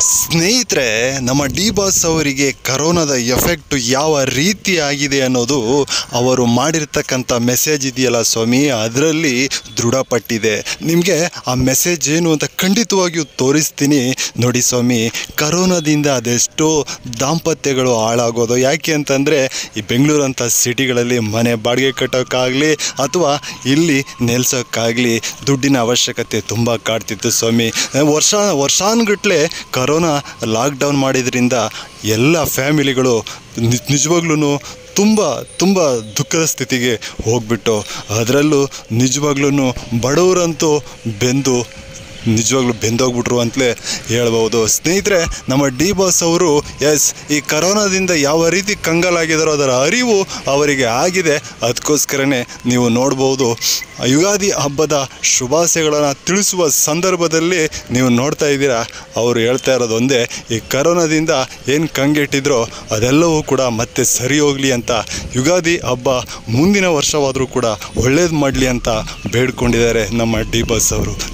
ಸ್ನೇಹಿತರೆ, ನಮ್ಮ D boss ಅವರಿಗೆ ಕರೋನಾದ ಎಫೆಕ್ಟ್ ಯಾವ ರೀತಿ ಆಗಿದೆ ಅನ್ನೋದು ಅವರು ಮಾಡಿರ್ತಕ್ಕಂಥ ಮೆಸೇಜ್ ಇದೆಯಲ್ಲ ಸ್ವಾಮಿ, ಅದರಲ್ಲಿ ದೃಢಪಟ್ಟಿದೆ. ನಿಮಗೆ ಆ ಮೆಸೇಜ್ ಏನು ಅಂತ ಖಂಡಿತವಾಗಿಯೂ ತೋರಿಸ್ತೀನಿ ನೋಡಿ ಸ್ವಾಮಿ. ಕರೋನಾದಿಂದ ಅದೆಷ್ಟೋ ದಾಂಪತ್ಯಗಳು ಹಾಳಾಗೋದು. ಯಾಕೆ ಅಂತಂದರೆ ಈ ಬೆಂಗಳೂರಂಥ ಸಿಟಿಗಳಲ್ಲಿ ಮನೆ ಬಾಡಿಗೆ ಕಟ್ಟೋಕ್ಕಾಗಲಿ ಅಥವಾ ಇಲ್ಲಿ ನೆಲೆಸೋಕ್ಕಾಗಲಿ ದುಡ್ಡಿನ ಅವಶ್ಯಕತೆ ತುಂಬ ಕಾಡ್ತಿತ್ತು ಸ್ವಾಮಿ. ವರ್ಷಾನುಗಟ್ಟಲೆ ಕರೋನಾ ಲಾಕ್ಡೌನ್ ಮಾಡಿದ್ರಿಂದ ಎಲ್ಲ ಫ್ಯಾಮಿಲಿಗಳು ನಿಜವಾಗ್ಲೂ ತುಂಬ ದುಃಖದ ಸ್ಥಿತಿಗೆ ಹೋಗ್ಬಿಟ್ಟು, ಅದರಲ್ಲೂ ನಿಜವಾಗ್ಲೂ ಬಡವರಂತೂ ನಿಜವಾಗ್ಲೂ ಬೆಂದೋಗ್ಬಿಟ್ರು ಅಂತಲೇ ಹೇಳ್ಬೋದು. ಸ್ನೇಹಿತರೆ, ನಮ್ಮ ಡಿ ಬಾಸ್ ಅವರು ಈ ಕರೋನಾದಿಂದ ಯಾವ ರೀತಿ ಕಂಗಾಲಾಗಿದ್ದಾರೋ ಅದರ ಅರಿವು ಅವರಿಗೆ ಆಗಿದೆ. ಅದಕ್ಕೋಸ್ಕರನೇ ನೀವು ನೋಡ್ಬೋದು, ಯುಗಾದಿ ಹಬ್ಬದ ಶುಭಾಶಯಗಳನ್ನು ತಿಳಿಸುವ ಸಂದರ್ಭದಲ್ಲಿ ನೀವು ನೋಡ್ತಾ ಇದ್ದೀರಾ, ಅವರು ಹೇಳ್ತಾ ಇರೋದು ಒಂದೇ, ಈ ಕರೋನಾದಿಂದ ಏನು ಕಂಗೆಟ್ಟಿದ್ರೋ ಅದೆಲ್ಲವೂ ಕೂಡ ಮತ್ತೆ ಸರಿ ಹೋಗಲಿ ಅಂತ, ಯುಗಾದಿ ಹಬ್ಬ ಮುಂದಿನ ವರ್ಷವಾದರೂ ಕೂಡ ಒಳ್ಳೇದು ಮಾಡಲಿ ಅಂತ ಬೇಡ್ಕೊಂಡಿದ್ದಾರೆ ನಮ್ಮ ಡಿ ಬಾಸ್ ಅವರು.